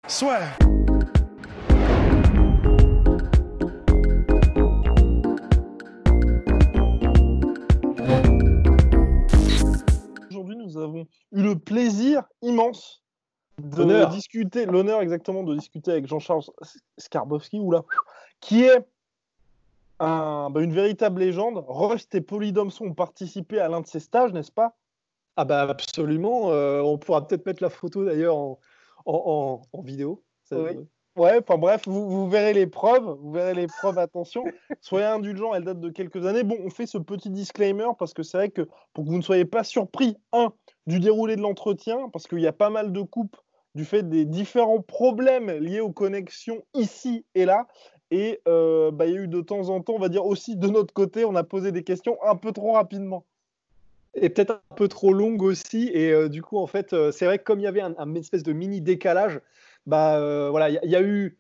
Soit. Aujourd'hui, nous avons eu le plaisir immense de discuter, l'honneur exactement de discuter avec Jean-Charles Skarbowski, qui est une véritable légende. Rust et Polydomson ont participé à l'un de ses stages, n'est-ce pas? Ah bah absolument, on pourra peut-être mettre la photo d'ailleurs en vidéo. Oui. Ouais, enfin bref, vous verrez les preuves, attention. Soyez indulgents, elle date de quelques années. Bon, on fait ce petit disclaimer parce que c'est vrai que pour que vous ne soyez pas surpris, du déroulé de l'entretien, parce qu'il y a pas mal de coupes du fait des différents problèmes liés aux connexions ici et là. Et il y a eu de temps en temps, on va dire aussi de notre côté, on a posé des questions un peu trop rapidement. Et peut-être un peu trop longue aussi. Et du coup, en fait, c'est vrai que comme il y avait un espèce de mini décalage, voilà, il y a eu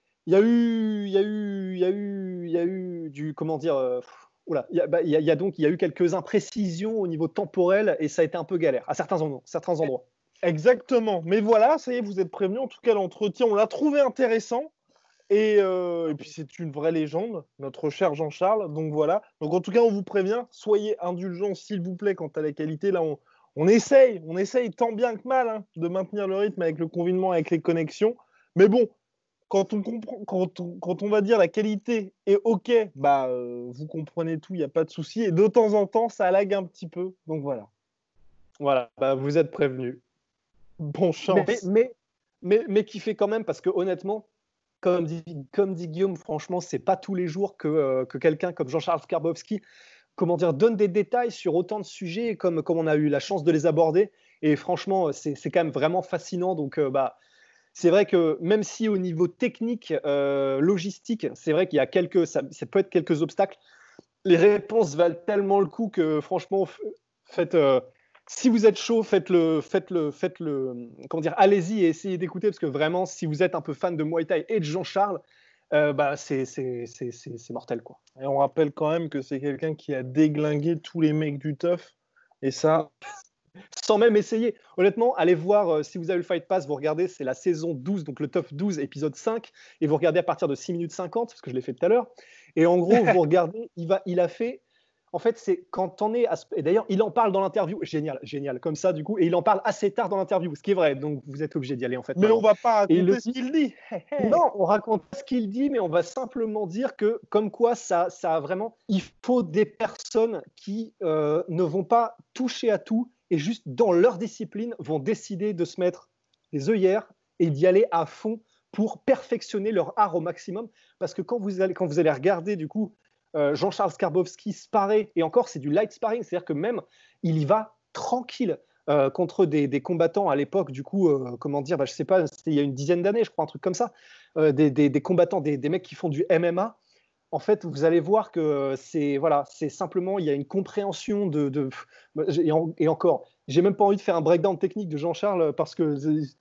du, comment dire, il y a eu quelques imprécisions au niveau temporel et ça a été un peu galère à certains endroits. Exactement. Mais voilà, ça y est, vous êtes prévenus. En tout cas, l'entretien, on l'a trouvé intéressant. Et puis, c'est une vraie légende, notre cher Jean-Charles. Donc voilà. Donc en tout cas, on vous prévient, soyez indulgents, s'il vous plaît, quant à la qualité. Là, on essaye tant bien que mal de maintenir le rythme avec le confinement, avec les connexions. Mais bon, quand on va dire la qualité est OK, vous comprenez tout, il n'y a pas de souci. Et de temps en temps, ça lag un petit peu. Donc voilà. Voilà, vous êtes prévenus. Bon chance. Mais kiffez quand même parce que honnêtement, comme dit Guillaume, franchement, c'est pas tous les jours que quelqu'un comme Jean-Charles Skarbowski, donne des détails sur autant de sujets comme on a eu la chance de les aborder. Et franchement, c'est quand même vraiment fascinant. Donc, c'est vrai que même si au niveau technique, logistique, c'est vrai qu'il y a ça peut être quelques obstacles, les réponses valent tellement le coup que franchement, si vous êtes chaud, allez-y et essayez d'écouter parce que vraiment, si vous êtes un peu fan de Muay Thai et de Jean-Charles, c'est mortel quoi. Et on rappelle quand même que c'est quelqu'un qui a déglingué tous les mecs du teuf. Et ça, sans même essayer. Honnêtement, allez voir, si vous avez le Fight Pass, vous regardez, c'est la saison 12, donc le top 12, épisode 5, et vous regardez à partir de 6 minutes 50, parce que je l'ai fait tout à l'heure. Et en gros, vous regardez, il a fait. En fait, c'est quand on est. Et d'ailleurs, il en parle dans l'interview. Génial, comme ça, du coup. Et il en parle assez tard dans l'interview, ce qui est vrai. Donc, vous êtes obligé d'y aller, en fait. Mais on va pas raconter ce qu'il dit. Non, on raconte pas ce qu'il dit, mais on va simplement dire que, comme quoi, ça a vraiment. Il faut des personnes qui ne vont pas toucher à tout et juste dans leur discipline vont décider de se mettre les œillères et d'y aller à fond pour perfectionner leur art au maximum. Parce que quand vous allez regarder, du coup, Jean-Charles Skarbowski sparer, et encore, c'est du light sparring, c'est-à-dire que même, il y va tranquille contre des combattants à l'époque, du coup, je sais pas, c'était il y a une dizaine d'années, je crois, un truc comme ça, des combattants, des mecs qui font du MMA. En fait, vous allez voir que c'est simplement, il y a une compréhension et encore, j'ai même pas envie de faire un breakdown technique de Jean-Charles parce que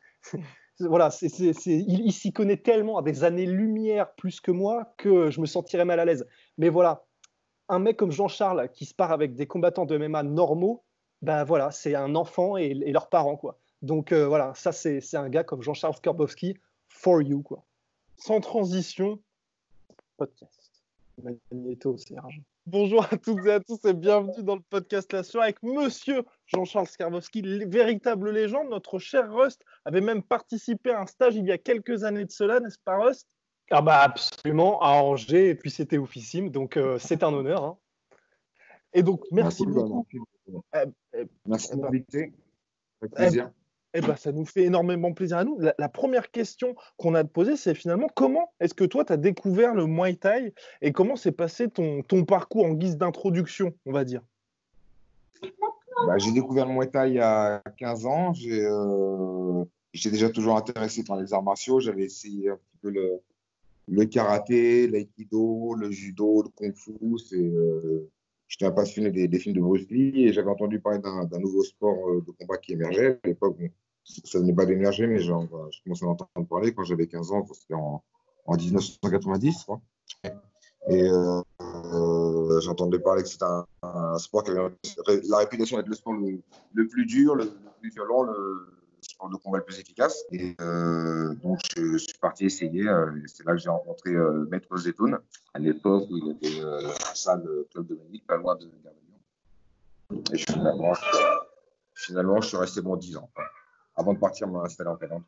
il s'y connaît tellement à des années-lumière plus que moi que je me sentirais mal à l'aise. Mais voilà, un mec comme Jean-Charles qui se part avec des combattants de MMA normaux, c'est un enfant et leurs parents, quoi. Donc ça c'est un gars comme Jean-Charles Skarbowski, for you, quoi. Sans transition, podcast. Magnéto, Serge. Bonjour à toutes et à tous et bienvenue dans le podcast La Sueur avec monsieur Jean-Charles Skarbowski, véritable légende. Notre cher Rust avait même participé à un stage il y a quelques années de cela, n'est-ce pas Rust? Ah absolument, à Angers, et puis c'était oufissime, donc c'est un honneur. Hein. Et donc merci beaucoup. Merci de m'inviter, avec plaisir. Ça nous fait énormément plaisir à nous. La première question qu'on a à te poser, c'est finalement comment est-ce que toi, tu as découvert le Muay Thai et comment s'est passé ton parcours en guise d'introduction, on va dire? J'ai découvert le Muay Thai il y a 15 ans. J'étais déjà toujours intéressé par les arts martiaux. J'avais essayé un petit peu le karaté, l'aïkido, le judo, le kung-fu. J'étais un passionné des films de Bruce Lee et j'avais entendu parler d'un nouveau sport de combat qui émergeait. À l'époque, ça venait pas d'émerger, mais je commençais à en entendre parler quand j'avais 15 ans, c'était en 1990. Quoi. Et j'entendais parler que c'était un sport qui avait la réputation d'être le sport le plus dur, le plus violent, sport de combat le plus efficace. Et donc, je suis parti essayer. C'est là que j'ai rencontré Maître Zetoun, à l'époque où il était à la salle Club Dominique, pas loin de Gare de Lyon. Et finalement, je suis resté bon 10 ans, quoi, avant de partir m'installer en Thaïlande.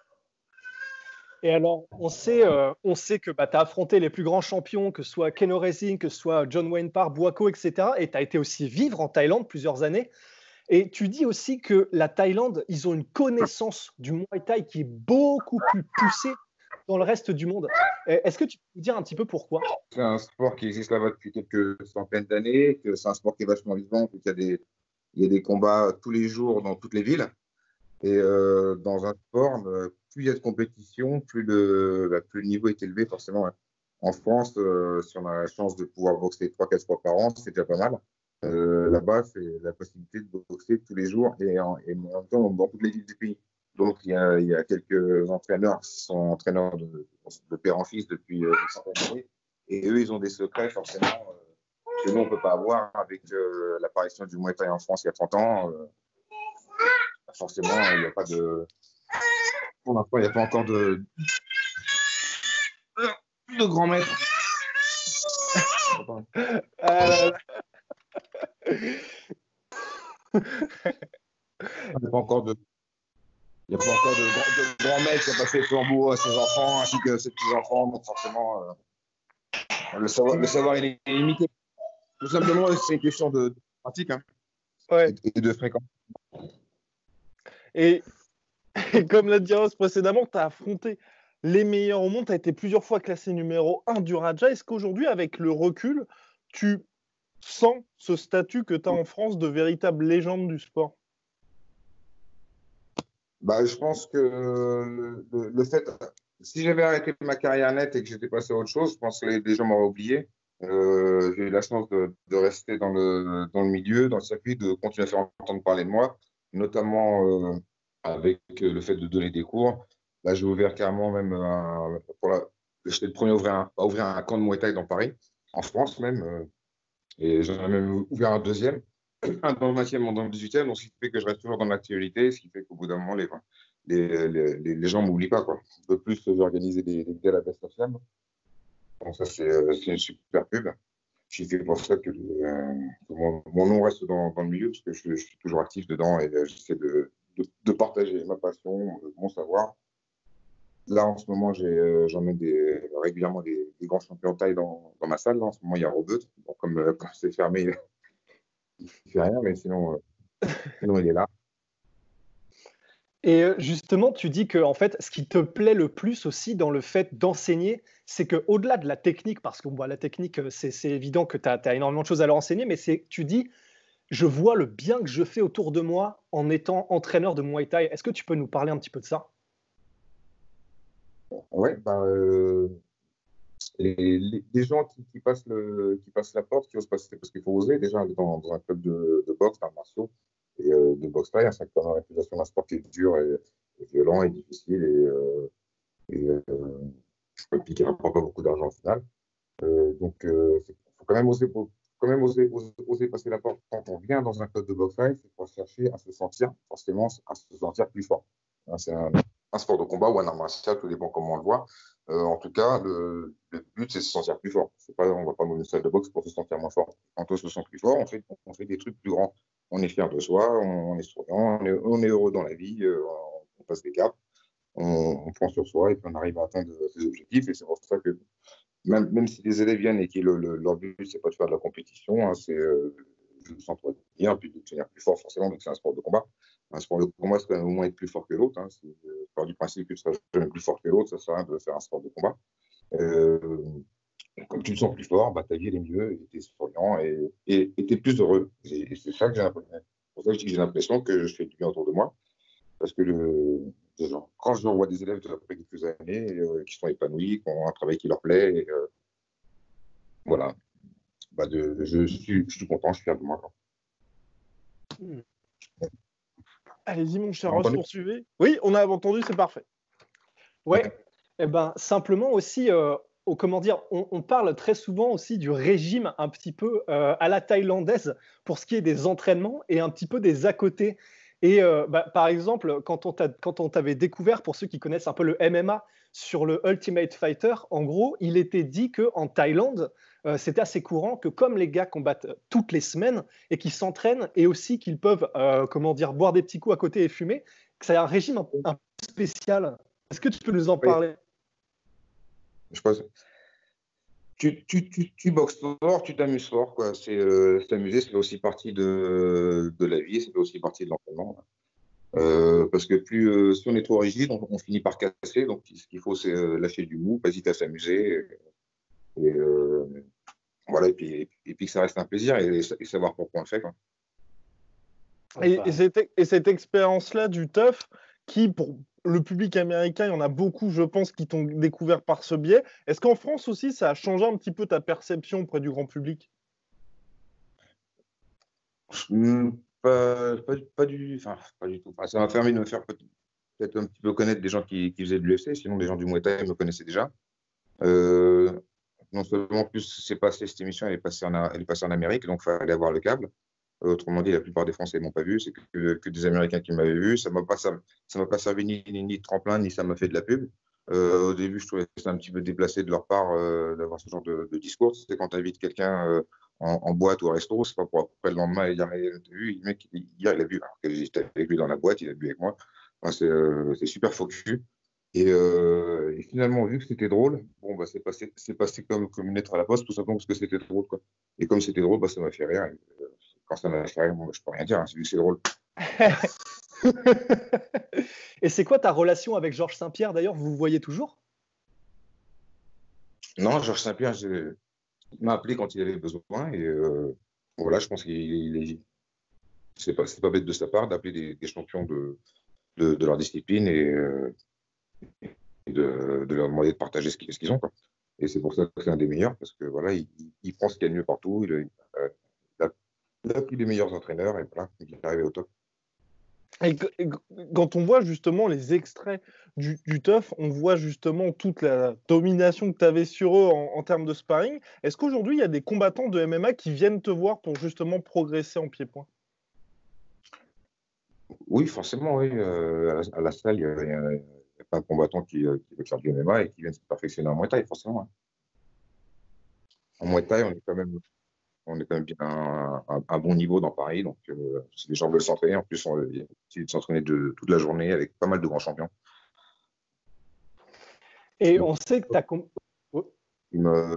Et alors, on sait que tu as affronté les plus grands champions, que ce soit Keno Racing, que ce soit John Wayne Park, Boako, etc. Et tu as été aussi vivre en Thaïlande plusieurs années. Et tu dis aussi que la Thaïlande, ils ont une connaissance du Muay Thai qui est beaucoup plus poussée dans le reste du monde. Est-ce que tu peux me dire un petit peu pourquoi? C'est un sport qui existe là-bas depuis quelques centaines d'années, que c'est un sport qui est vachement vivant, qu'il y a des combats tous les jours dans toutes les villes. Et dans un sport, plus il y a de compétition, plus le niveau est élevé, forcément. Hein. En France, si on a la chance de pouvoir boxer 3-4 fois par an, c'est déjà pas mal. Là-bas, c'est la possibilité de boxer tous les jours et en même temps dans toutes les villes du pays. Donc, il y a quelques entraîneurs qui sont entraîneurs de père en fils depuis des centaines d'années. Et eux, ils ont des secrets, forcément, que nous, on ne peut pas avoir avec l'apparition du Muay Thai en France il y a 30 ans. Forcément, il n'y a pas de. Pour l'instant, il n'y a pas encore de grand maître. Il n'y a pas encore de grand mec qui a passé le flambeau à ses enfants ainsi que ses petits-enfants. Donc forcément, le savoir il est limité. Tout simplement, c'est une question de pratique, hein, Ouais. et de fréquence. Et comme l'a dit Ross précédemment, tu as affronté les meilleurs au monde. Tu as été plusieurs fois classé numéro 1 du Raja. Est-ce qu'aujourd'hui, avec le recul, tu sens ce statut que tu as en France de véritable légende du sport? Bah, je pense que le fait, si j'avais arrêté ma carrière nette et que j'étais passé à autre chose, je pense que les gens m'auraient oublié. J'ai eu la chance de rester dans le milieu, dans le circuit, de continuer à faire entendre parler de moi, notamment avec le fait de donner des cours. Là, j'ai ouvert carrément même j'étais le premier à ouvrir un camp de Muay Thai dans Paris, en France même, et j'en ai même ouvert un deuxième, un dans le 20e, un dans le 18e, donc ce qui fait que je reste toujours dans l'actualité, ce qui fait qu'au bout d'un moment, les gens ne m'oublient pas, quoi. De plus, j'ai organisé des galas à Best of Femme. Donc ça, c'est une super pub. C'est fait pour ça que mon nom reste dans le milieu, parce que je suis toujours actif dedans et j'essaie de partager ma passion, mon savoir. Là, en ce moment, j'emmène régulièrement des grands champions de taille dans ma salle. Là, en ce moment, il y a Robert. Bon, comme c'est fermé, il ne fait rien, mais sinon, il est là. Et justement, tu dis que en fait, ce qui te plaît le plus aussi dans le fait d'enseigner, c'est qu'au-delà de la technique, parce que la technique, c'est évident que tu as énormément de choses à leur enseigner, mais tu dis, je vois le bien que je fais autour de moi en étant entraîneur de Muay Thai. Est-ce que tu peux nous parler un petit peu de ça? Ouais, les gens qui passent la porte, qui osent passer, parce qu'il faut oser déjà dans un club de boxe, d'arts martiaux et de boxe thaï, un secteur de réputation d'un sport qui est dur et violent et difficile et qui ne rapporte pas beaucoup d'argent au final. Donc, il faut quand même oser passer la porte. Quand on vient dans un club de boxe thaï, c'est pour chercher à se sentir, forcément, à se sentir plus fort. Hein, c'est un sport de combat ou un art martial, tout dépend comment on le voit. En tout cas, le but, c'est de se sentir plus fort. On ne va pas dans une salle de boxe pour se sentir moins fort. Quand on se sent plus fort, on fait des trucs plus grands. On est fier de soi, on est souriant, on est heureux dans la vie, on passe des caps, on prend sur soi et puis on arrive à atteindre ses objectifs. Et c'est pour ça que même si les élèves viennent et que leur but, c'est pas de faire de la compétition, hein, c'est de s'entretenir, puis de devenir plus fort forcément, donc c'est un sport de combat. Un sport de combat, c'est au moins être plus fort que l'autre. Hein. C'est part du principe que tu seras jamais plus fort que l'autre, ça sert à rien de faire un sport de combat. Comme tu te sens plus fort, ta vie elle est mieux, tu es souriant et tu es plus heureux. Et c'est ça que j'ai l'impression. C'est pour ça que je dis que j'ai l'impression que je fais du bien autour de moi. Parce que quand je vois des élèves après quelques années qui sont épanouis, qui ont un travail qui leur plaît, et, voilà, je suis content, je suis fier de moi. Allez-y, mon cher Ross, poursuivez. Oui, on a entendu, c'est parfait. Ouais, et simplement aussi, on parle très souvent aussi du régime un petit peu à la thaïlandaise pour ce qui est des entraînements et un petit peu des à côté. Et par exemple, quand on t'avait découvert, pour ceux qui connaissent un peu le MMA, sur le Ultimate Fighter, en gros, il était dit qu'en Thaïlande, c'était assez courant que comme les gars combattent toutes les semaines et qu'ils s'entraînent et aussi qu'ils peuvent, comment dire, boire des petits coups à côté et fumer, que c'est un régime un peu spécial. Est-ce que tu peux nous en Oui, parler? je pense. Tu boxes fort, tu t'amuses fort, quoi. S'amuser, ça fait aussi partie de la vie, ça fait aussi partie de l'entraînement. Parce que si on est trop rigide, on finit par casser. Donc, ce qu'il faut, c'est lâcher du mou, pas hésiter à s'amuser. Voilà, et puis que ça reste un plaisir et savoir pourquoi on le fait, quoi. Et cette expérience-là du TUF, qui pour le public américain, il y en a beaucoup, je pense, qui t'ont découvert par ce biais. Est-ce qu'en France aussi, ça a changé un petit peu ta perception auprès du grand public? Pas du tout. Enfin, ça m'a permis de me faire peut-être un petit peu connaître des gens qui faisaient de l'UFC. Sinon, des gens du Muay Thai me connaissaient déjà. Euh, Non seulement, plus c'est passé, cette émission, elle est passée en Amérique, donc il fallait avoir le câble. Autrement dit, la plupart des Français ne m'ont pas vu, c'est que des Américains qui m'avaient vu. Ça m'a pas servi ni de tremplin, ni ça m'a fait de la pub. Au début, je trouvais ça un petit peu déplacé de leur part d'avoir ce genre de discours. C'est quand tu invites quelqu'un en boîte ou au resto, c'est pas pour après le lendemain et dire t'as vu, le mec, hier, il a bu, alors que j'étais avec lui dans la boîte, il a bu avec moi. Enfin, c'est super faux cul. Et finalement, vu que c'était drôle, bon, bah, c'est passé comme une lettre à la poste, tout simplement parce que c'était drôle, quoi. Et comme c'était drôle, bah, ça m'a fait rire. Quand ça m'a fait rire, bon, bah, je peux rien dire, hein, c'est drôle. Et c'est quoi ta relation avec Georges Saint-Pierre d'ailleurs? Vous vous voyez toujours? Non, Georges Saint-Pierre, il m'a appelé quand il avait besoin. Et voilà, je pense c'est pas bête de sa part d'appeler des champions de leur discipline et de leur demander de partager ce qu'ils ont, quoi. Et c'est pour ça que c'est un des meilleurs, parce que voilà, il prend ce qu'il y a de mieux partout. Il a, il a pris les meilleurs entraîneurs et voilà, il est arrivé au top. Et quand on voit justement les extraits du TUF, on voit justement toute la domination que tu avais sur eux en termes de sparring. Est-ce qu'aujourd'hui, il y a des combattants de MMA qui viennent te voir pour justement progresser en pied-point? Oui, forcément, oui. À la salle, il y a pas un combattant qui veut faire du MMA et qui vient se perfectionner en Muay Thai, forcément, hein. En Muay Thai, on est quand même bien à un bon niveau dans Paris. Donc, si les gens veulent s'entraîner, en plus, il suffit de s'entraîner toute la journée avec pas mal de grands champions. Et Donc, on sait que tu as... il me,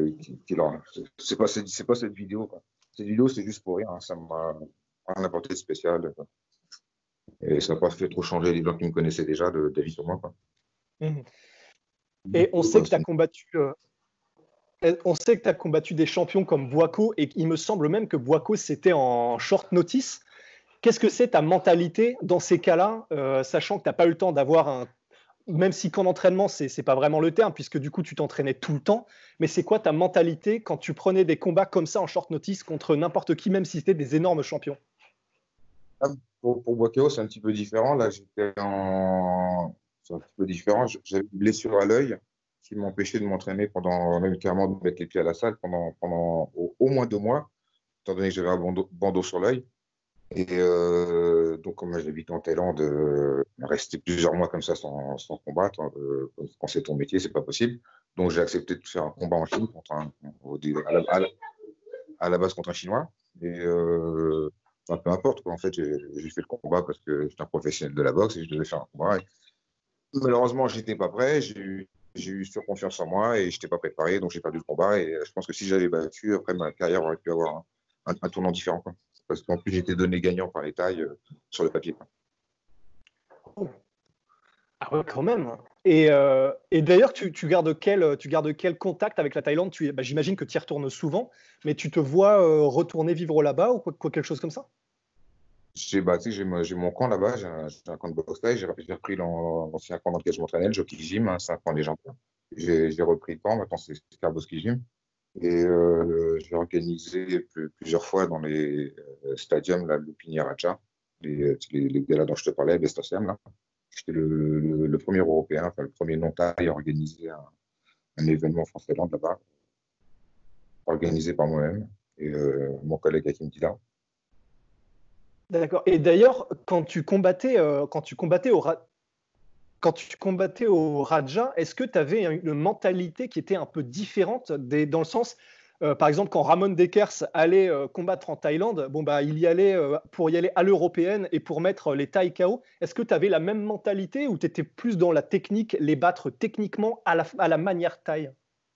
c'est pas cette vidéo, quoi. Cette vidéo, c'est juste pour rire, hein. Ça m'a rien apporté de spécial. Et ça n'a pas fait trop changer les gens qui me connaissaient déjà d'avis sur moi, quoi. Mhm. Et on sait que tu as combattu... on sait que tu as combattu des champions comme Boico et il me semble même que Boico c'était en short notice. Qu'est-ce que c'est ta mentalité dans ces cas-là, sachant que tu n'as pas eu le temps d'avoir un... Même si qu'en entraînement, c'est pas vraiment le terme, puisque du coup, tu t'entraînais tout le temps. Mais c'est quoi ta mentalité quand tu prenais des combats comme ça en short notice contre n'importe qui, même si c'était des énormes champions? Ah, pour Boakeo, c'est un petit peu différent. Là, c'est un petit peu différent. J'avais une blessure à l'œil qui m'empêchait de m'entraîner même carrément de mettre les pieds à la salle pendant au moins 2 mois, étant donné que j'avais un bandeau sur l'œil. Et donc, comme j'habite en Thaïlande, rester plusieurs mois comme ça sans combattre, quand c'est ton métier, c'est pas possible. Donc, j'ai accepté de faire un combat en Chine à la base contre un Chinois. Et enfin, peu importe, quoi. En fait, j'ai fait le combat parce que j'étais un professionnel de la boxe et je devais faire un combat. Et malheureusement, j'étais pas prêt. J'ai eu surconfiance en moi et je n'étais pas préparé, donc j'ai perdu le combat. Et je pense que si j'avais battu, après ma carrière aurait pu avoir un tournant différent, quoi. Parce qu'en plus, j'étais donné gagnant par les tailles sur le papier, quoi. Ah ouais, quand même. Et d'ailleurs, tu gardes quel contact avec la Thaïlande? J'imagine que tu y retournes souvent, mais tu te vois retourner vivre là-bas ou quelque chose comme ça? Tu sais, j'ai mon camp là-bas, j'ai un camp de boxe thaï, j'ai repris l'ancien camp dans lequel je m'entraînais, le Jockey Gym, hein, c'est un camp légendaire. J'ai repris le camp, maintenant c'est Karboski Gym. Et j'ai organisé plusieurs fois dans les stadiums, là, Lupini Raja, les galas dont je te parlais, Bestosiam, là. J'étais le premier Européen, enfin le premier non-thaï à organiser un événement France-Thaïlande là-bas, organisé par moi-même et mon collègue Hakim Dila. D'accord. Et d'ailleurs, quand tu combattais au Raja, est-ce que tu avais une mentalité qui était un peu différente dans le sens, par exemple, quand Ramon Dekers allait combattre en Thaïlande, bon, bah, il y allait pour y aller à l'européenne et pour mettre les Thaïs KO. Est-ce que tu avais la même mentalité ou tu étais plus dans la technique, les battre techniquement à la manière thaï?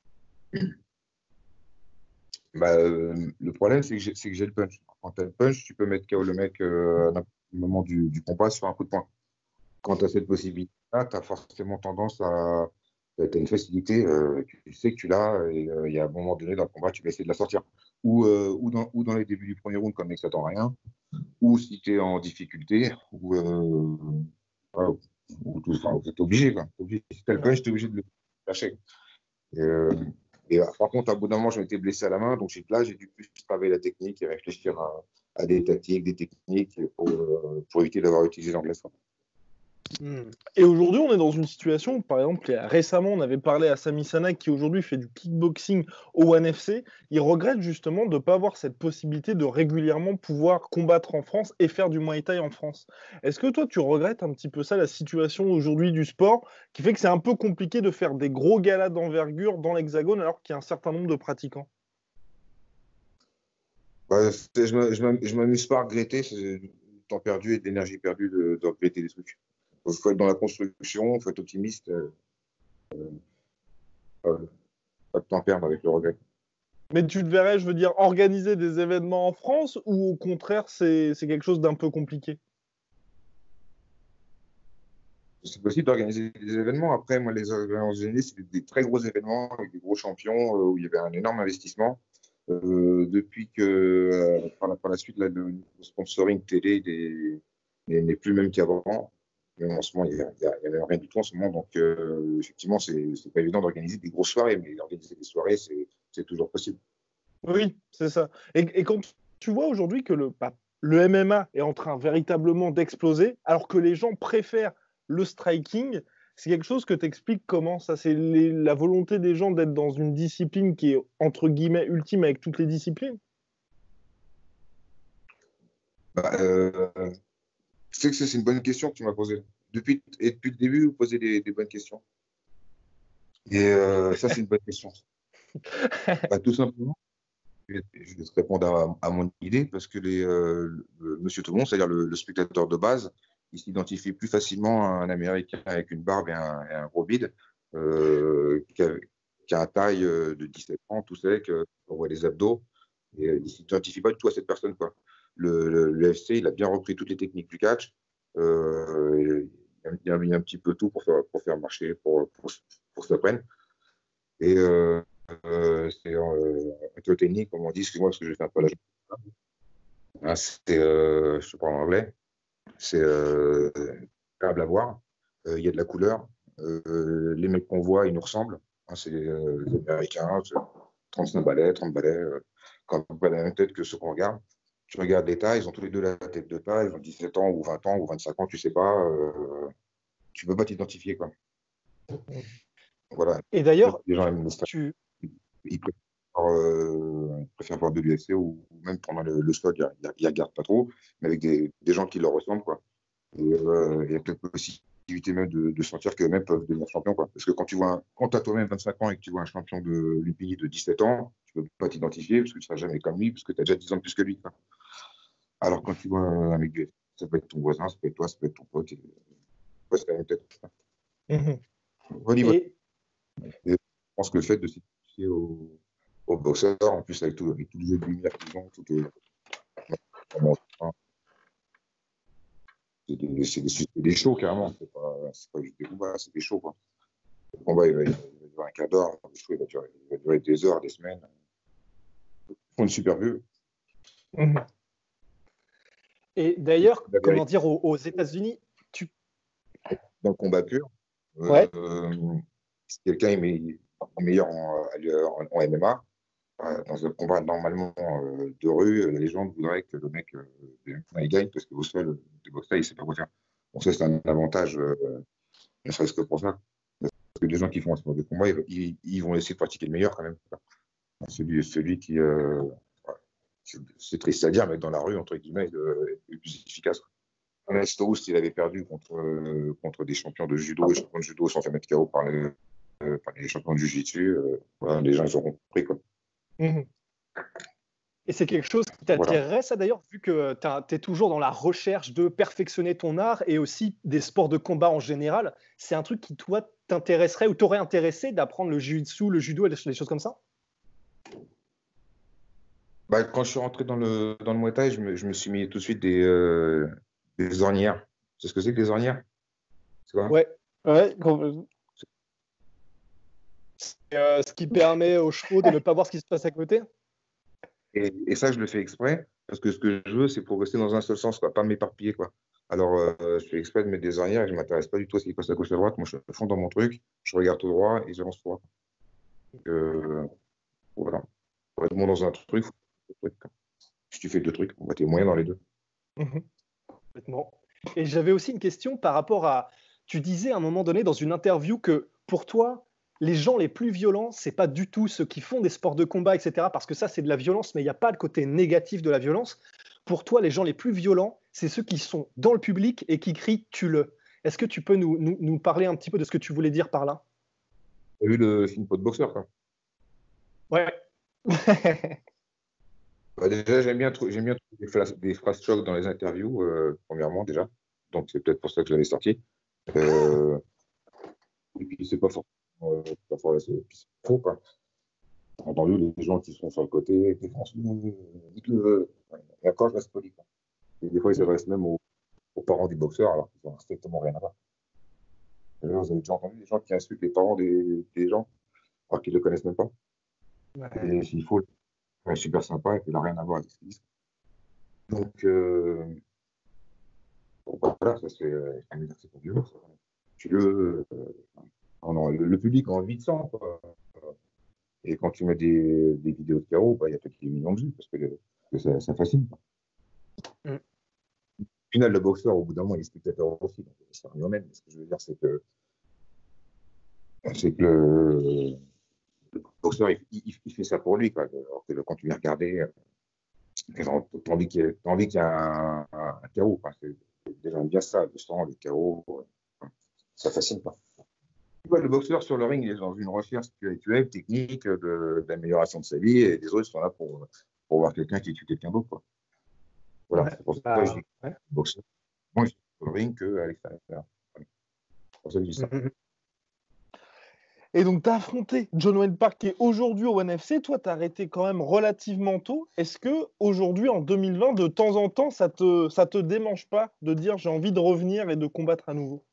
Bah, le problème, c'est que j'ai le punch. Quand tu as le punch, tu peux mettre KO le mec à n'importe quel moment du combat sur un coup de poing. Quand tu as cette possibilité-là, tu as forcément tendance à. Tu as une facilité, tu sais que tu l'as, et il y a un moment donné dans le combat, tu vas essayer de la sortir. Ou dans les débuts du premier round, quand le mec s'attend à rien, ou si tu es en difficulté, voilà, enfin, vous êtes obligé, quoi. Si tu as le punch, tu es obligé de le lâcher. Et, par contre, à bout d'un moment, je m'étais blessé à la main, donc j'ai dû plus travailler la technique et réfléchir à des tactiques, des techniques pour éviter d'avoir utilisé l'anglais. Et aujourd'hui, on est dans une situation où, par exemple, récemment, on avait parlé à Sami Sana qui aujourd'hui fait du kickboxing au ONE FC. Il regrette justement de ne pas avoir cette possibilité de régulièrement pouvoir combattre en France et faire du Muay Thai en France. Est-ce que toi, tu regrettes un petit peu ça, la situation aujourd'hui du sport, qui fait que c'est un peu compliqué de faire des gros galas d'envergure dans l'Hexagone alors qu'il y a un certain nombre de pratiquants? Bah, je m'amuse pas à regretter, c'est du temps perdu et de l'énergie perdue de regretter des trucs. Il faut être dans la construction, il faut être optimiste, pas de temps perdre avec le regret. Mais tu te verrais, je veux dire, organiser des événements en France ou au contraire, c'est quelque chose d'un peu compliqué? C'est possible d'organiser des événements. Après, moi, les événements générés, c'est des très gros événements avec des gros champions où il y avait un énorme investissement. Depuis que, par la suite, là, le sponsoring télé n'est plus le même qu'avant. Mais en ce moment, il n'y a rien du tout en ce moment. Donc, effectivement, c'est pas évident d'organiser des grosses soirées, mais organiser des soirées, c'est toujours possible. Oui, c'est ça. Et quand tu vois aujourd'hui que le MMA est en train véritablement d'exploser, alors que les gens préfèrent le striking, c'est quelque chose que tu expliques comment ça? C'est la volonté des gens d'être dans une discipline qui est entre guillemets ultime avec toutes les disciplines? Bah, tu sais que c'est une bonne question que tu m'as posée. Depuis le début, vous posez des bonnes questions. Et ça, c'est une bonne question. Bah, tout simplement, je vais te répondre à mon idée parce que Monsieur Tout le monde, c'est-à-dire le spectateur de base, il s'identifie plus facilement à un Américain avec une barbe et un gros bide qu'à un taille de 17 ans, tout sec, on voit les abdos, et il ne s'identifie pas du tout à cette personne, quoi. Le FC, il a bien repris toutes les techniques du catch. Il a mis un petit peu tout pour faire marcher, pour se prendre. Et c'est entertaining, comme on dit, excuse-moi parce que je fais un peu la. Je sais pas en anglais, c'est agréable à voir. Il y a de la couleur. Les mecs qu'on voit, ils nous ressemblent. C'est les Américains, 35 balais, 30 balais, quand on pas la même tête que ceux qu'on regarde. Tu regardes les tailles, ils ont tous les deux la tête de taille, ils ont 17 ans ou 20 ans ou 25 ans, tu sais pas. Tu peux pas t'identifier, quoi. Voilà. Et d'ailleurs, Les gens aiment le style. tu, Ils préfèrent voir de l'UFC ou même pendant le spot, ils regardent pas trop, mais avec des gens qui leur ressemblent, quoi. Et il y a peut-être possibilité même de sentir qu'eux-mêmes peuvent devenir champions, quoi. Parce que quand tu as toi-même 25 ans et que tu vois un champion de Lumpini de 17 ans, tu peux pas t'identifier parce que tu seras jamais comme lui, parce que tu as déjà 10 ans de plus que lui, quoi. Alors quand tu vois un mec du UFC, ça peut être ton voisin, ça peut être toi, ça peut être ton pote. C'est la même tête. et, Et je pense que le fait de s'identifier aux boxeurs, en plus avec tous les jeux de lumière qu'ils ont, c'est des shows carrément, c'est pas juste des combats, c'est des shows, quoi. Le combat il va durer un quart d'heure, le show il va durer des heures, des semaines. Ils font une super vue. et d'ailleurs, comment dire, aux États-Unis, dans le combat pur, ouais. si quelqu'un est meilleur en MMA, dans un combat normalement de rue, la légende voudrait que le mec il gagne parce que au sol, le boxeur, il ne sait pas quoi faire. Donc ça, c'est un avantage, ne serait-ce que pour ça. Parce que les gens qui font un sport de combat, ils vont essayer de pratiquer le meilleur quand même. Celui qui... c'est triste à dire, mais dans la rue, entre guillemets, le plus efficace. Stoust, il avait perdu contre des champions de judo. Les champions de judo sont fait mettre KO par les champions de jiu-jitsu. Voilà, les gens, ils ont compris, quoi. Mhm. Et c'est quelque chose qui t'intéresse, voilà. D'ailleurs, vu que tu es toujours dans la recherche de perfectionner ton art et aussi des sports de combat en général, c'est un truc qui, toi, t'intéresserait ou t'aurait intéressé d'apprendre le jiu-jitsu, le judo et des choses comme ça? Bah, quand je suis rentré dans le Muay Thai, je me suis mis tout de suite des ornières. C'est ce que c'est que les ornières? C'est quoi? Ouais. C'est ce qui permet aux chevaux de ne pas voir ce qui se passe à côté. Et ça, je le fais exprès, parce que ce que je veux, c'est progresser dans un seul sens, quoi, pas m'éparpiller, quoi. Alors, je fais exprès de mettre des ornières et je ne m'intéresse pas du tout à ce qui passe à gauche à droite. Moi, je suis à fond dans mon truc, je regarde tout droit et je lance tout droit. Donc, voilà. Pour être bon dans un truc, il faut faire deux trucs. Si tu fais deux trucs, on va être moyen dans les deux. Complètement. Et j'avais aussi une question par rapport à… Tu disais à un moment donné dans une interview que pour toi, les gens les plus violents, ce n'est pas du tout ceux qui font des sports de combat, etc. Parce que ça, c'est de la violence, mais il n'y a pas le côté négatif de la violence. Pour toi, les gens les plus violents, c'est ceux qui sont dans le public et qui crient « tue-le ». Est-ce que tu peux nous parler un petit peu de ce que tu voulais dire par là? Tu as vu le film Pot de boxeur, quoi? Ouais. Bah, déjà, j'aime bien trouver des phrases chocs dans les interviews, premièrement, déjà. Donc, c'est peut-être pour ça que je l'avais sorti. Et puis, c'est pas forcément c'est faux, quoi. J'ai entendu les gens qui sont sur le côté, dites-le. Et encore, je reste poli, quoi. Et des fois, ils s'adressent même aux parents du boxeur, alors qu'ils n'ont strictement rien à voir. D'ailleurs, vous avez déjà entendu des gens qui insultent les parents des gens, alors qu'ils ne le connaissent même pas. Ouais. Et s'il faut, c'est super sympa et puis il n'a rien à voir avec ce qu'ils disent. Donc, bon, voilà, ça c'est un exercice pour Dieu. Le public a envie de ça, quoi. Et quand tu mets des vidéos de KO, bah, il y a peut-être des millions de vues parce que ça fascine. Au final, le boxeur, au bout d'un moment, il est spectateur aussi. Donc, c'est un même. Ce que je veux dire, c'est que le boxeur, il fait ça pour lui, quoi. Alors que quand tu viens regarder, t'as envie qu'il y ait un KO, quoi. C'est déjà bien ça, le sang, le KO, ça fascine pas. Le boxeur sur le ring, il est dans une recherche spirituelle, technique, d'amélioration de sa vie, et les autres sont là pour voir quelqu'un qui tue quelqu'un d'autre, quoi. Voilà, c'est pour ça que je dis boxeur. Moi, je suis sur le ring qu'à l'extérieur. C'est pour ça que je dis ça. Et donc, tu as affronté John Wayne Park qui est aujourd'hui au NFC. Toi, tu as arrêté quand même relativement tôt. Est-ce qu'aujourd'hui, en 2020, de temps en temps, ça te démange pas de dire j'ai envie de revenir et de combattre à nouveau?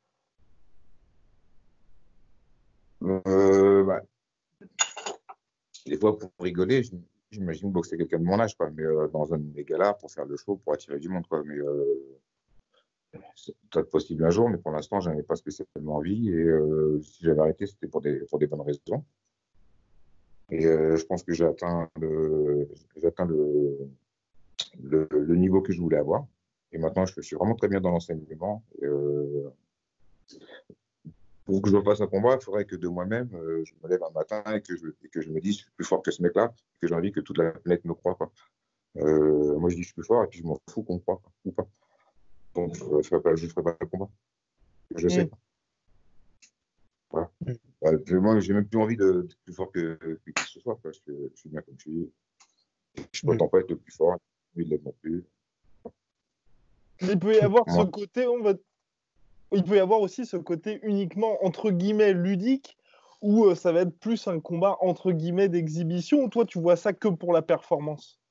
Bah, des fois, pour rigoler, j'imagine boxer quelqu'un de mon âge, quoi, mais dans un des galas pour faire le show, pour attirer du monde, quoi. Mais c'est peut-être possible un jour, mais pour l'instant, je n'en ai pas spécialement envie. Et si j'avais arrêté, c'était pour des bonnes raisons. Et je pense que j'ai atteint le niveau que je voulais avoir. Et maintenant, je suis vraiment très bien dans l'enseignement. Pour que je fasse un combat, il faudrait que de moi-même, je me lève un matin et que je me dise je suis plus fort que ce mec-là, que j'ai envie que toute la planète me croie, quoi. Moi, je dis je suis plus fort et puis je m'en fous qu'on me croie, ou pas. Donc, je ne ferai pas le combat. Je sais. Voilà. Moi, j'ai même plus envie d'être plus fort que qui ce soit, parce que je suis bien comme je suis. Je ne prétends pas être le plus fort, je ne l'être non plus. Il peut y avoir ce côté, il peut y avoir aussi ce côté uniquement entre guillemets ludique, où ça va être plus un combat entre guillemets d'exhibition, ou toi tu vois ça que pour la performance?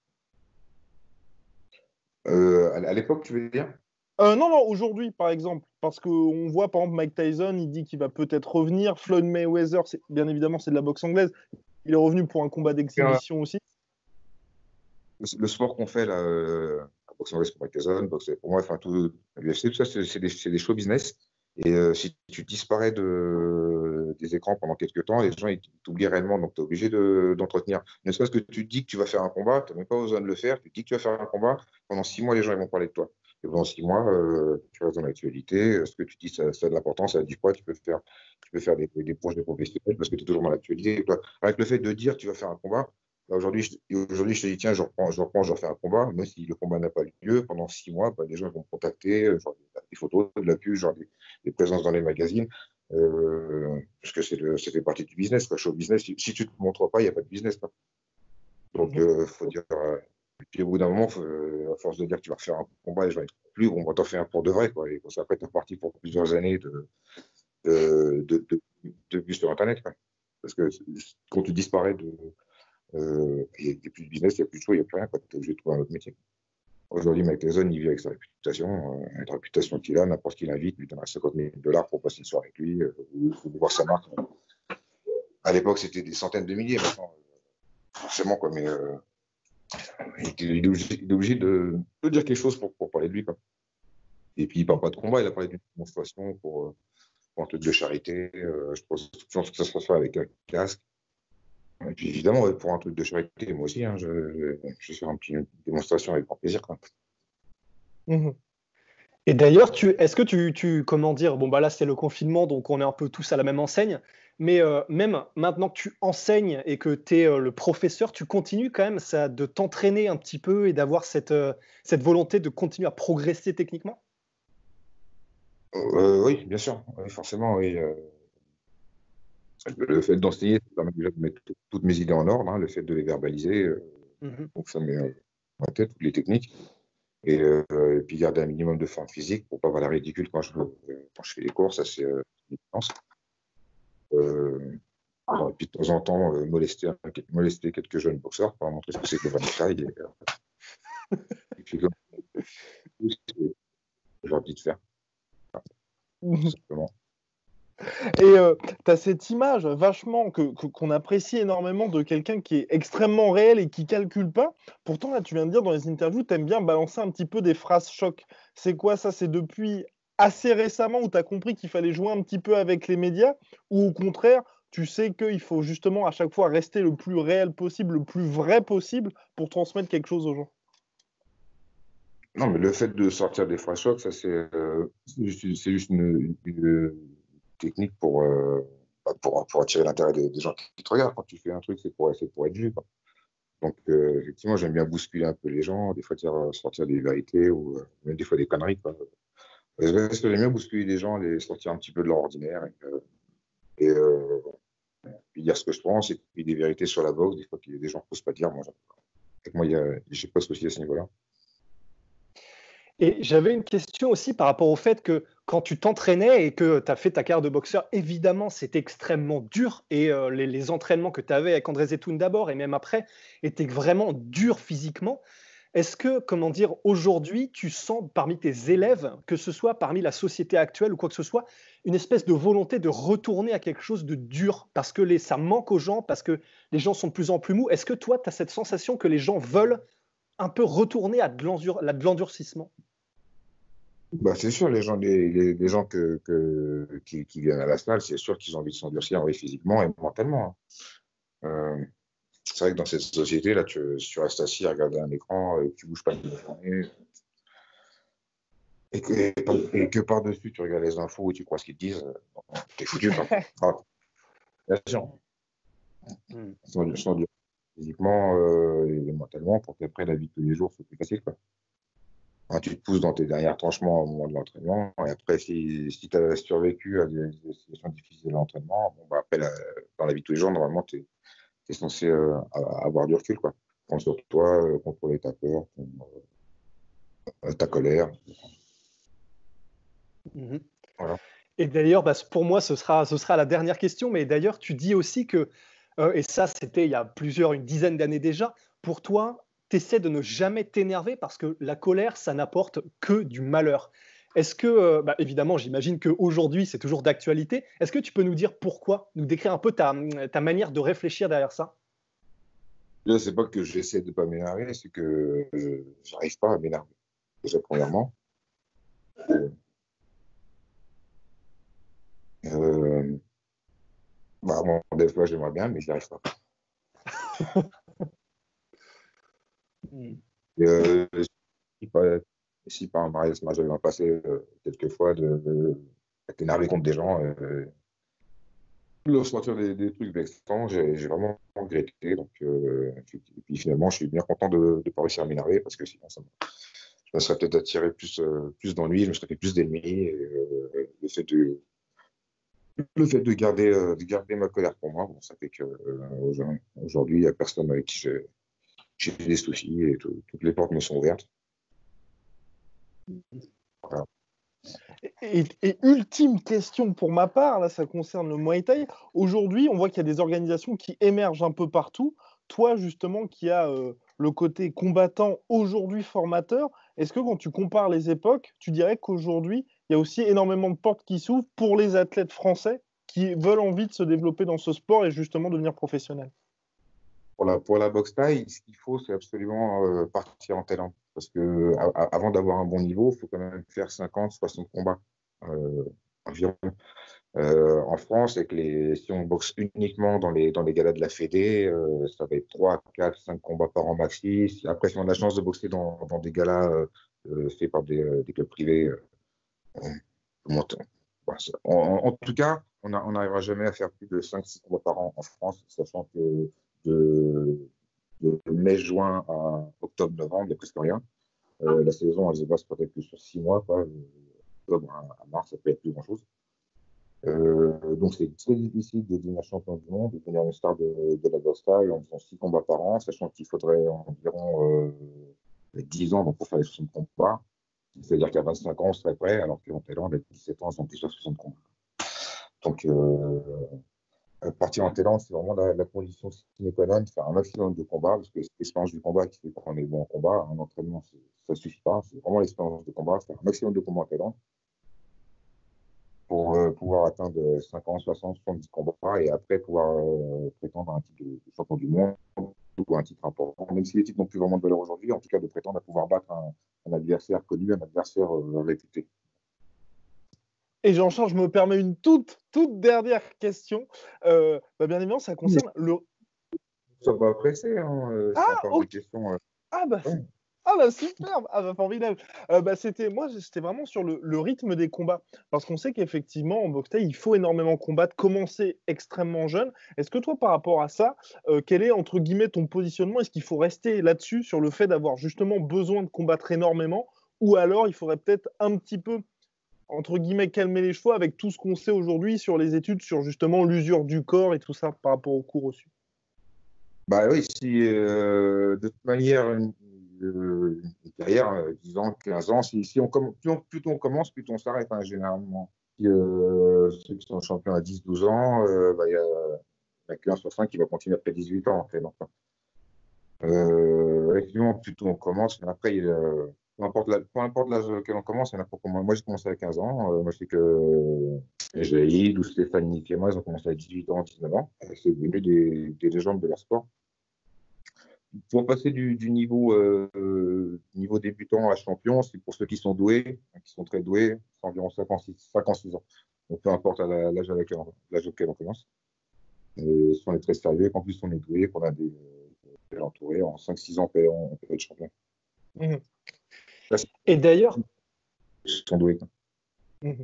À l'époque, tu veux dire? Non, aujourd'hui, par exemple. Parce qu'on voit, par exemple, Mike Tyson, il dit qu'il va peut-être revenir. Floyd Mayweather, bien évidemment, c'est de la boxe anglaise. Il est revenu pour un combat d'exhibition aussi. Le sport qu'on fait, là, la boxe anglaise pour Mike Tyson, pour moi, enfin, tout l'UFC, tout ça, c'est des show business. Et si tu disparais des écrans pendant quelques temps, les gens ils t'oublient réellement. Donc, tu es obligé d'entretenir. Ne serait-ce que tu te dis que tu vas faire un combat, tu n'as même pas besoin de le faire. Tu te dis que tu vas faire un combat. Pendant 6 mois, les gens ils vont parler de toi. Et pendant 6 mois, tu restes dans l'actualité. Ce que tu dis, ça a de l'importance, ça a du poids. Tu peux faire des projets professionnels parce que tu es toujours dans l'actualité. Avec le fait de dire que tu vas faire un combat, Là, aujourd'hui, je te dis, tiens, je refais un combat. Même si le combat n'a pas lieu, pendant 6 mois, bah, les gens vont me contacter, genre des photos, de la pub, genre des présences dans les magazines. Parce que ça fait partie du business, quoi. Show business, si tu ne te montres pas, il n'y a pas de business, quoi. Donc, faut dire. Puis au bout d'un moment, à force de dire que tu vas refaire un combat, les gens ne trouvent plus, on va t'en faire un pour de vrai, quoi. Et après, tu es parti pour plusieurs années de vues sur Internet, quoi. Parce que quand tu disparais il n'y a plus de business, il n'y a plus de show, il n'y a plus rien, tu es obligé de trouver un autre métier. Aujourd'hui, Mike Tyson, il vit avec sa réputation, une réputation qu'il a, n'importe qui l'invite, lui donne 50 000 $ pour passer une soirée avec lui, ou voir sa marque. À l'époque, c'était des centaines de milliers, maintenant, forcément, quoi, mais il est obligé de dire quelque chose pour parler de lui, quoi. Et puis, il ne parle pas de combat, il a parlé d'une démonstration pour un truc de charité. Je pense que ça se passe avec un casque. Et puis évidemment, ouais, pour un truc de charité, moi aussi, hein, je vais faire une démonstration avec grand plaisir, quoi. Et d'ailleurs, est-ce que comment dire, bon bah là c'est le confinement, donc on est un peu tous à la même enseigne, mais même maintenant que tu enseignes et que tu es le professeur, tu continues quand même de t'entraîner un petit peu et d'avoir cette volonté de continuer à progresser techniquement? Oui, bien sûr, oui, forcément, oui. Le fait d'enseigner, ça permet déjà de mettre toutes mes idées en ordre, hein, le fait de les verbaliser, Mhm. donc ça met dans ma tête toutes les techniques. Et puis garder un minimum de forme physique pour pas avoir la ridicule quand je fais les courses, ça c'est une évidence. Et puis de temps en temps, molester quelques jeunes boxeurs pour leur montrer ce que c'est que le Muay Thai. Et puis comme c'est gentil de faire, tout simplement. Et tu as cette image vachement qu'on apprécie énormément de quelqu'un qui est extrêmement réel et qui calcule pas. Pourtant, là, tu viens de dire dans les interviews, tu aimes bien balancer un petit peu des phrases choc. C'est quoi ça? C'est depuis assez récemment où tu as compris qu'il fallait jouer un petit peu avec les médias, ou au contraire, tu sais qu'il faut justement à chaque fois rester le plus réel possible, le plus vrai possible pour transmettre quelque chose aux gens? Non, mais le fait de sortir des phrases chocs, ça c'est juste une technique pour attirer l'intérêt des gens qui te regardent. Quand tu fais un truc, c'est pour être vu, quoi. Donc, effectivement, j'aime bien bousculer un peu les gens, des fois sortir des vérités ou même des fois des conneries, quoi. Parce que j'aime bien bousculer les gens, les sortir un petit peu de leur ordinaire et puis dire ce que je pense et puis des vérités sur la boxe, des fois qu'il y a des gens qui n'osent pas dire. Moi, je sais pas ce que à ce niveau-là. Et j'avais une question aussi par rapport au fait que quand tu t'entraînais et que tu as fait ta carrière de boxeur, évidemment, c'est extrêmement dur et les entraînements que tu avais avec André Zetoun d'abord et même après étaient vraiment durs physiquement. Est-ce que, comment dire, aujourd'hui, tu sens parmi tes élèves, que ce soit parmi la société actuelle ou quoi que ce soit, une espèce de volonté de retourner à quelque chose de dur parce que ça manque aux gens, parce que les gens sont de plus en plus mous? Est-ce que toi, tu as cette sensation que les gens veulent un peu retourner à de l'endurcissement? Bah, c'est sûr, les gens qui viennent à la salle, c'est sûr qu'ils ont envie de s'endurcir, oui, physiquement et mentalement, hein. C'est vrai que dans cette société-là, si tu restes assis à regarder un écran et que tu bouges pas de la journée, et que par-dessus, tu regardes les infos et tu crois ce qu'ils te disent, t'es foutu, quoi. Ah, bien sûr, s'endurcir physiquement et mentalement pour qu'après, la vie de tous les jours soit plus facile, quoi. Hein, tu te pousses dans tes derniers retranchements au moment de l'entraînement. Et après, si tu as survécu à des situations difficiles de l'entraînement, bon, bah, après, dans la vie de tous les jours, normalement, tu es censé avoir du recul, quoi. Prendre sur toi, contrôler ta peur, ta colère. Mhm. Voilà. Et d'ailleurs, bah, pour moi, ce sera la dernière question. Mais d'ailleurs, tu dis aussi que, et ça, c'était il y a une dizaine d'années déjà, pour toi, tu essaies de ne jamais t'énerver parce que la colère, ça n'apporte que du malheur. Est-ce que, bah, évidemment, j'imagine qu'aujourd'hui, c'est toujours d'actualité. Est-ce que tu peux nous dire pourquoi, nous décrire un peu ta manière de réfléchir derrière ça? Là, c'est pas que j'essaie de pas m'énerver, c'est que j'arrive pas à m'énerver. Déjà, premièrement. Euh, Bah, bon, des fois, j'aimerais bien, mais j'y arrive pas. Et, si pas, si par un mariage, ça m'est jamais passé quelques fois d'être énervé contre des gens, Le ressentir des trucs vexants, j'ai vraiment regretté. Donc, et puis finalement, je suis bien content de ne pas réussir à m'énerver parce que sinon, je me serais peut-être attiré plus d'ennuis, je me serais fait plus d'ennemis. Et, le fait de garder ma colère pour moi, bon, ça fait que aujourd'hui, il n'y a personne avec qui j'ai des soucis et toutes les portes me sont ouvertes. Voilà. Et ultime question pour ma part, là ça concerne le Muay Thai. Aujourd'hui, on voit qu'il y a des organisations qui émergent un peu partout. Toi, justement, qui as le côté combattant, aujourd'hui formateur, est-ce que quand tu compares les époques, tu dirais qu'aujourd'hui, il y a aussi énormément de portes qui s'ouvrent pour les athlètes français qui veulent envie de se développer dans ce sport et justement devenir professionnels? Pour la boxe thaï, ce qu'il faut, c'est absolument partir en talent. Parce que avant d'avoir un bon niveau, il faut quand même faire 50, 60 combats environ. En France, si on boxe uniquement dans les galas de la Fédé, ça va être 3, 4, 5 combats par an maxi. Après, si on a la chance de boxer dans des galas faits par des clubs privés, on monte. Voilà, en tout cas, on n'arrivera jamais à faire plus de 5-6 combats par an en France, sachant que de mai-juin à octobre-novembre, il n'y a presque rien. La saison, elle se base peut-être plus sur 6 mois, quoi. Octobre à mars, ça peut être plus grand-chose. Donc, c'est très difficile de devenir champion du monde, de devenir une star de la boxe thaï en faisant 6 combats par an, sachant qu'il faudrait environ 10 ans pour faire les 60 combats. C'est-à-dire qu'à 25 ans, on serait prêt, alors qu'en Thaïlande, à 17 ans, ils ont déjà 60 combats. Donc, partir en Thaïlande, c'est vraiment la condition sine qua non de faire un maximum de combats, parce que c'est l'expérience du combat qui fait qu'on est bon en combat. Un entraînement, ça ne suffit pas. C'est vraiment l'expérience de combat, faire un maximum de combats en Thaïlande pour pouvoir atteindre 50, 60, 70 combats et après pouvoir prétendre à un titre de champion du monde ou un titre important. Même si les titres n'ont plus vraiment de valeur aujourd'hui, en tout cas de prétendre à pouvoir battre un adversaire connu, un adversaire réputé. Et Jean-Charles, je me permets une toute dernière question. Bien évidemment, ça concerne le. Ça va presser, hein, c'est encore Ok. des questions. Ah bah, Ouais. superbe, formidable. C'était vraiment sur le rythme des combats, parce qu'on sait qu'effectivement en boxe thaï, il faut énormément combattre, commencer extrêmement jeune. Est-ce que toi, par rapport à ça, quel est entre guillemets ton positionnement? Est-ce qu'il faut rester là-dessus sur le fait d'avoir justement besoin de combattre énormément, ou alors il faudrait peut-être un petit peu entre guillemets calmer les chevaux avec tout ce qu'on sait aujourd'hui sur les études sur justement l'usure du corps et tout ça par rapport aux cours reçus? Bah oui, si de toute manière, une carrière, 10 ans, 15 ans, si plus tôt on commence, plus tôt on s'arrête, hein, généralement. Si, ceux qui sont champions à 10-12 ans, il y a qu'un sur 5 qui va continuer après 18 ans, en fait. Donc, effectivement, plus tôt on commence, mais après, peu importe l'âge auquel on commence, il y en a pour moi. Moi, j'ai commencé à 15 ans. Moi, je sais que Jaïd ou Stéphanie Nikéma, ils ont commencé à 18 ans, 19 ans. C'est devenu des légendes de leur sport. Pour passer du niveau débutant à champion, c'est pour ceux qui sont doués, qui sont très doués, c'est environ 5 ans, 6 ans. Donc, peu importe l'âge auquel on commence. Et si on est très sérieux, qu'en plus on est doué, qu'on a des entourés, en 5-6 ans, on peut être champion. Mmh. Là, Et d'ailleurs, ils sont doués. Mmh.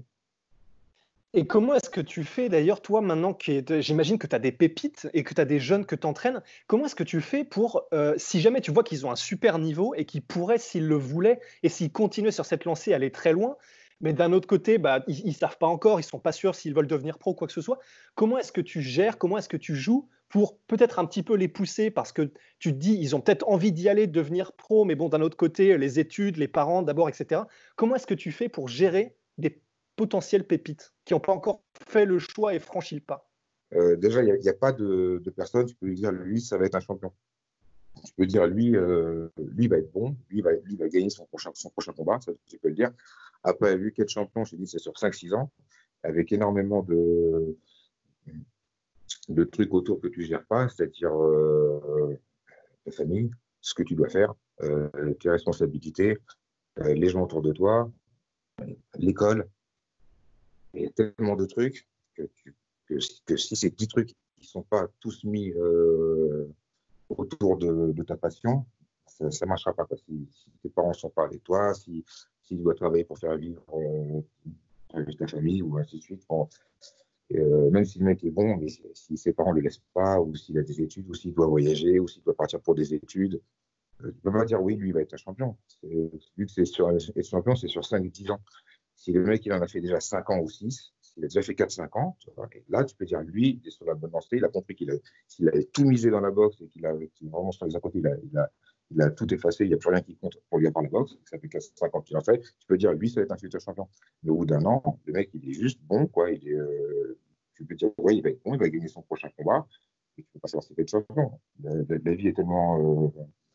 et comment est-ce que tu fais d'ailleurs, toi, maintenant, j'imagine que tu as des pépites et que tu as des jeunes que tu entraînes, comment est-ce que tu fais pour, si jamais tu vois qu'ils ont un super niveau et qu'ils pourraient, s'ils le voulaient, et s'ils continuaient sur cette lancée, aller très loin, mais d'un autre côté, ils ne savent pas encore, ils ne sont pas sûrs s'ils veulent devenir pro ou quoi que ce soit, comment est-ce que tu gères, comment est-ce que tu joues pour peut-être un petit peu les pousser, parce que tu te dis, ils ont peut-être envie d'y aller, de devenir pro, mais bon, d'un autre côté, les études, les parents d'abord, etc. Comment est-ce que tu fais pour gérer des potentielles pépites qui n'ont pas encore fait le choix et franchi le pas? Déjà, il n'y a pas de personne, tu peux lui dire, lui, ça va être un champion. Tu peux dire, lui va être bon, lui va gagner son prochain combat, ça, tu peux le dire. Après, lui qui est champion, je te dis, c'est sur 5-6 ans, avec énormément de trucs autour que tu ne gères pas, c'est-à-dire ta famille, ce que tu dois faire, tes responsabilités, les gens autour de toi, l'école. Il y a tellement de trucs que si ces petits trucs qui ne sont pas tous mis autour de ta passion, ça ne marchera pas. Si tes parents ne sont pas avec toi, si tu dois travailler pour faire vivre ta famille ou ainsi de suite, bon, Et, même si le mec est bon, mais si ses parents ne le laissent pas, ou s'il a des études, ou s'il doit voyager, ou s'il doit partir pour des études, tu ne peux pas dire oui, lui, il va être un champion. Vu que être champion, c'est sur 5-10 ans. Si le mec, il en a fait déjà 5 ans ou 6, s'il a déjà fait 4-5 ans, tu vois, et là, tu peux dire, lui, il est sur la bonne lancée, il a compris s'il avait tout misé dans la boxe et qu'il est vraiment sur les à côté, il a tout effacé, il n'y a plus rien qui compte pour lui à part la boxe, ça fait 4-5 ans qu'il en fait, tu peux dire, lui, ça va être un futur champion. Mais au bout d'un an, le mec, il est juste bon, quoi. Tu peux dire, ouais, il va être bon, il va gagner son prochain combat, et tu peux pas savoir s'il va être champion. La vie est tellement.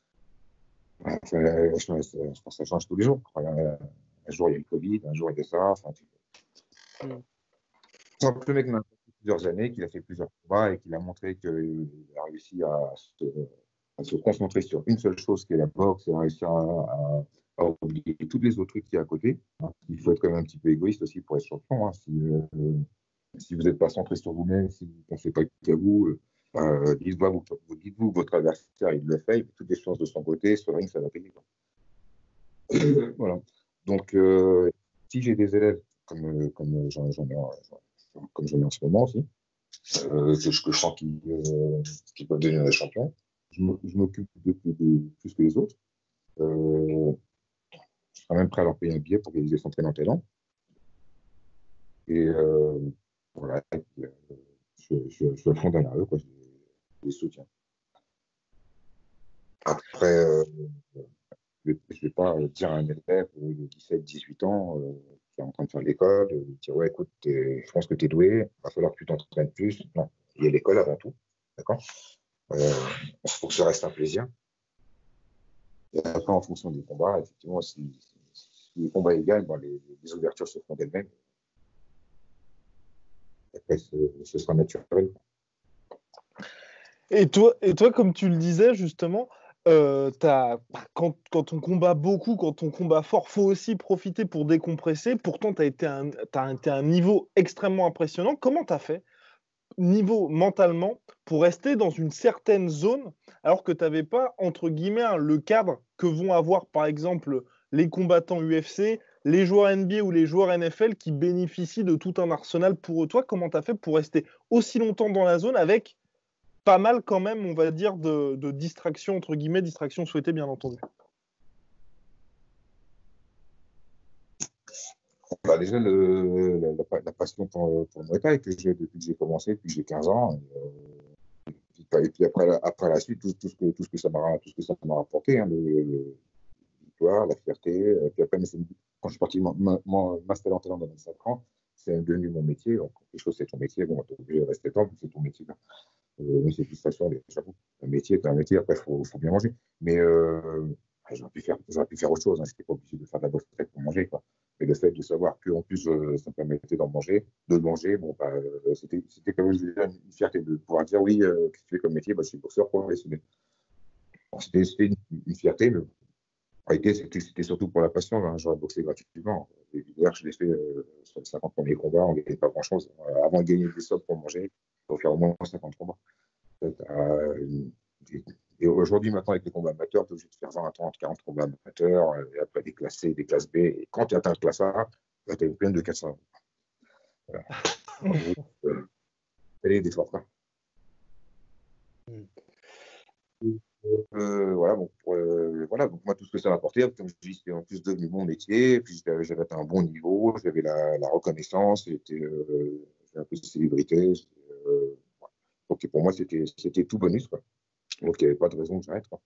Je pense que ça change tous les jours. Un jour, il y a le Covid, un jour, il y a ça. Enfin, quand le mec m'a fait plusieurs années, qu'il a fait plusieurs combats et qu'il a montré qu'il a réussi à se concentrer sur une seule chose qui est la boxe, et a réussi à oublier tous les autres trucs qui y a à côté. Il faut être quand même un petit peu égoïste aussi pour être champion. Si vous n'êtes pas centré sur vous-même, si vous ne pensez pas qu'à vous, dites-vous que votre adversaire, il le fait, il fait toutes les chances de son côté, sur le ring, ça va payer. Voilà. Donc, si j'ai des élèves, comme j'en ai en ce moment aussi, que je sens qu'ils peuvent devenir des champions, je m'occupe de plus que les autres. Je serais même prêt à leur payer un billet pour qu'ils aient s'entraînent en Thaïlande. Et voilà, je suis à fond derrière eux, quoi. Je les soutiens. Après, je ne vais pas dire à un élève de 17-18 ans qui est en train de faire l'école, dire ouais, écoute, je pense que tu es doué, il va falloir que tu t'entraînes plus. Non, il y a l'école avant tout. D'accord. Il faut que ça reste un plaisir. Et après, en fonction des combats, effectivement, si les combats gagnent, bon, les ouvertures se font d'elles-mêmes. Après, ce sera naturel. Et toi, comme tu le disais justement, quand on combat beaucoup, quand on combat fort, faut aussi profiter pour décompresser. Pourtant, tu as été à un niveau extrêmement impressionnant. Comment tu as fait, niveau mentalement, pour rester dans une certaine zone, alors que tu n'avais pas, entre guillemets, le cadre que vont avoir, par exemple, les combattants UFC, les joueurs NBA ou les joueurs NFL qui bénéficient de tout un arsenal pour eux. Toi, comment tu as fait pour rester aussi longtemps dans la zone avec pas mal quand même, on va dire, de distractions, entre guillemets, distractions souhaitées, bien entendu. Bah déjà, la passion pour le Muay Thai que j'ai depuis que j'ai commencé, depuis que j'ai 15 ans. Et puis après la suite, tout ce que ça m'a rapporté, hein, victoire, la fierté. Et puis après, quand je suis parti m'installer en Thaïlande à 25 ans, c'est devenu mon métier. Donc, quelque chose, c'est ton métier. Bon, tu es obligé de rester temps, c'est ton métier. Mais c'est plus facile, j'avoue. Un métier, c'est un métier, après, il faut bien manger. Mais j'aurais pu faire autre chose. Hein. Je n'étais pas obligé de faire de la boxe pour manger, quoi. Et le fait de savoir qu'en plus, ça me permettait de manger, bon, bah, c'était quand même une fierté de pouvoir dire oui, qu'est-ce que tu fais comme métier, bah, je suis boxeur professionnel. Bon, c'était une fierté, mais en réalité, c'était surtout pour la passion. Hein. J'aurais boxé gratuitement. D'ailleurs, je l'ai fait sur les 50 premiers combats, on ne gagnait pas grand-chose. Avant de gagner des sommes pour manger, il faut faire au moins 50 combats. Et aujourd'hui, maintenant, avec les combats amateurs, tu es obligé de faire 20, 30, 40 combats amateurs, et après des classes C, des classes B. Et quand tu atteins le classe A, tu es plein de 400. Voilà. Allez, des forts. Voilà, bon, voilà, donc moi, tout ce que ça m'a apporté, comme je dis, c'était en plus devenu mon métier, puis j'avais atteint un bon niveau, j'avais la reconnaissance, j'étais un peu de célébrité. Donc pour moi, c'était tout bonus, quoi. Donc il n'y avait pas de raison que j'arrête, quoi.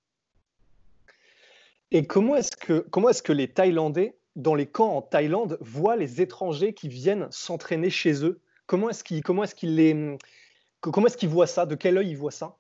Et comment est-ce que les Thaïlandais, dans les camps en Thaïlande, voient les étrangers qui viennent s'entraîner chez eux? Comment est-ce qu'ils voient ça? De quel œil ils voient ça?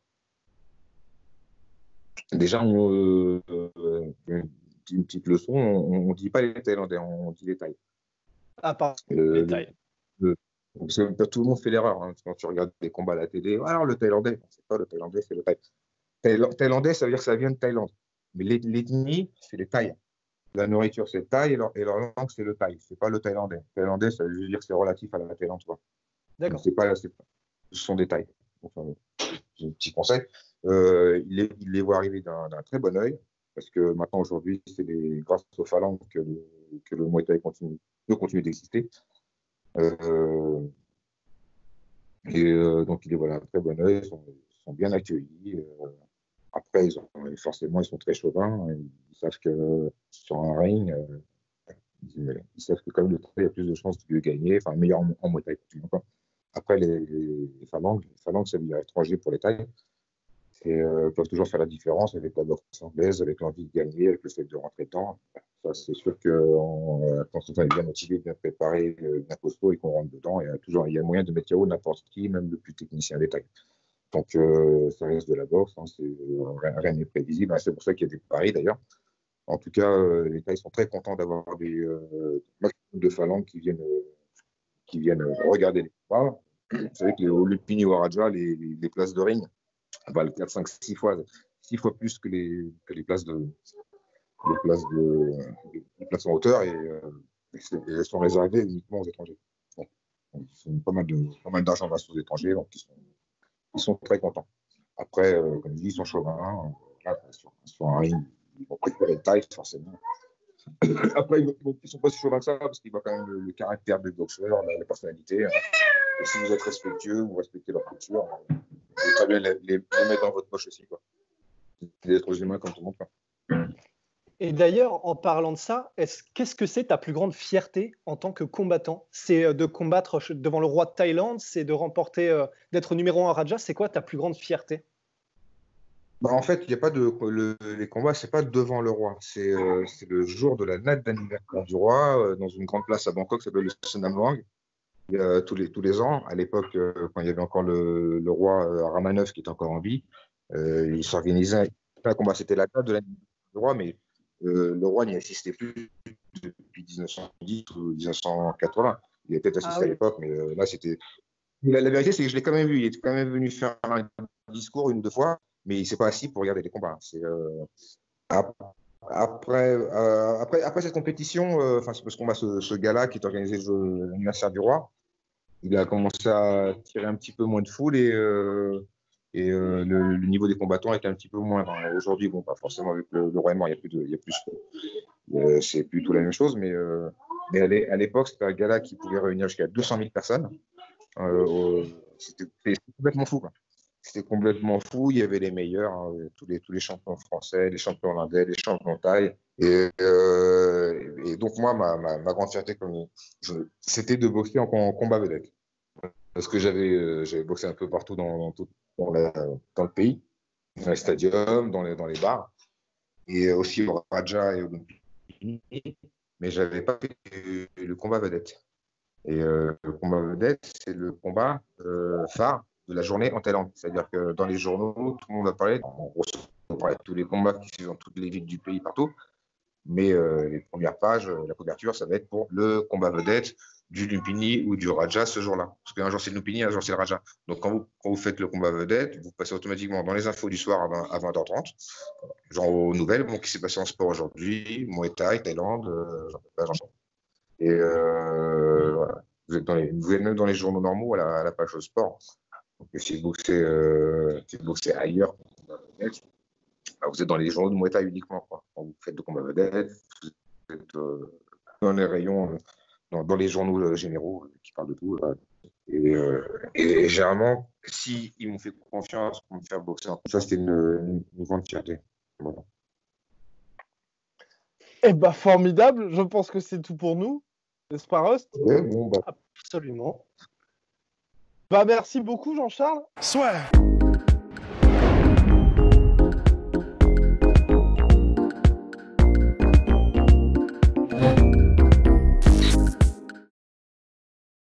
Déjà, une petite leçon, on ne dit pas les Thaïlandais, on dit les Thaïs. Ah, pardon, les Thaïs. Parce que tout le monde fait l'erreur, hein, quand tu regardes des combats à la télé. Alors le Thaïlandais, c'est pas le Thaïlandais, c'est le Thaï. Thaïlandais, ça veut dire que ça vient de Thaïlande. Mais l'ethnie, c'est les Thaïs. La nourriture, c'est Thaï, et leur langue, c'est le Thaï. C'est pas le Thaïlandais. Thaïlandais, ça veut dire que c'est relatif à la Thaïlande. D'accord. Ce sont des Thaïs. Donc, j'ai un petit conseil. Il les voit arriver d'un très bon œil, parce que maintenant, aujourd'hui, c'est grâce aux phalanges que le Muay Thai peut continuer d'exister. Et donc, il est voilà, un très bon œil, ils sont bien accueillis. Après, forcément, ils sont très chauvins. Ils savent que sur un ring, ils savent que comme le thaï, il y a plus de chances de gagner, enfin, meilleur en Muay Thai. Après, les phalanges, ça veut dire étranger pour les Thaïs. Et peuvent toujours faire la différence avec la boxe anglaise, avec l'envie de gagner, avec le fait de rentrer dedans. Ça, c'est sûr que quand on est bien motivé, bien préparé, bien costaud et qu'on rentre dedans, il y a moyen de mettre KO n'importe qui, même le plus technicien des tailles. Donc, ça reste de la boxe, hein, rien n'est prévisible. Hein, c'est pour ça qu'il y a des paris d'ailleurs. En tout cas, les Thaïs sont très contents d'avoir des maximum de phalanges qui viennent regarder les combats. Vous savez que au Lumpini ou au Raja, les places de ring, valent 4, 5, 6 fois plus que les places en hauteur et elles sont réservées uniquement aux étrangers. Bon, donc, pas mal d'argent va aux étrangers, donc ils sont très contents. Après, comme je dis, ils sont chauvins. Sur un ring, ils vont préférer le taille, forcément. Après, ils ne sont pas si chauvins que ça, parce qu'ils voient quand même le caractère du boxeur, la personnalité. Hein. Et si vous êtes respectueux, vous respectez leur culture, vous pouvez très bien les mettre dans votre poche aussi. Quoi. Des êtres humains comme tout le monde. Quoi. Et d'ailleurs, en parlant de ça, qu'est-ce que c'est ta plus grande fierté en tant que combattant? C'est de combattre devant le roi de Thaïlande, c'est de remporter, d'être numéro 1 à Raja. C'est quoi ta plus grande fierté? En fait, il n'y a pas les combats, c'est pas devant le roi. C'est le jour de la natte d'anniversaire du roi dans une grande place à Bangkok qui s'appelle le Sonam Luang. Tous les ans, à l'époque, quand il y avait encore le roi Rama IX qui était encore en vie, il s'organisait un combat. C'était la date de l'anniversaire du roi, mais le roi n'y assistait plus depuis 1910 ou 1980. Il était assisté à l'époque, mais là, c'était. La vérité, c'est que je l'ai quand même vu. Il est quand même venu faire un discours une ou deux fois, mais il ne s'est pas assis pour regarder les combats. Après cette compétition, c'est parce qu'on a ce gala qui est organisé l'anniversaire du roi. Il a commencé à tirer un petit peu moins de foule et le niveau des combattants était un petit peu moins. Aujourd'hui, bon, pas forcément avec le roi est mort, c'est plus tout la même chose, mais à l'époque, c'était un gala qui pouvait réunir jusqu'à 200 000 personnes. C'était complètement fou. Quoi. C'était complètement fou. Il y avait les meilleurs, hein, tous les champions français, les champions hollandais, les champions thaï. Et donc, moi, ma grande fierté, c'était de boxer en combat vedette. Parce que j'avais boxé un peu partout dans le pays, dans les stadiums, dans les bars, et aussi au Raja et au Lumpini, mais je n'avais pas fait le combat vedette. Et le combat vedette, c'est le combat phare de la journée en Thaïlande. C'est-à-dire que dans les journaux, tout le monde va parler, on parlait de tous les combats qui se font dans toutes les villes du pays, partout. Mais les premières pages, la couverture, ça va être pour le combat vedette du Lumpini ou du Raja ce jour-là. Parce qu'un jour c'est le Lumpini, un jour c'est le Raja. Donc quand vous faites le combat vedette, vous passez automatiquement dans les infos du soir à 20h30, genre aux nouvelles, qui s'est passé en sport aujourd'hui, Muay Thai, Thaïlande, et voilà. Vous êtes même dans les journaux normaux à la page sport. Donc si vous boxez ailleurs, vous êtes dans les journaux de Muay Thai uniquement. Quoi. Quand vous faites de combat vedette, vous êtes dans les rayons, dans les journaux généraux qui parlent de tout. Et généralement, si ils m'ont fait confiance pour me faire boxer, ça c'était une grande fierté. Voilà. Eh ben, formidable. Je pense que c'est tout pour nous. N'est-ce pas, Rust? Ouais, bon, Absolument. Bah, merci beaucoup, Jean-Charles. Soit.